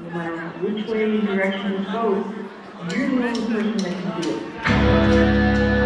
no matter which way direction it goes, you're the only person that can do it.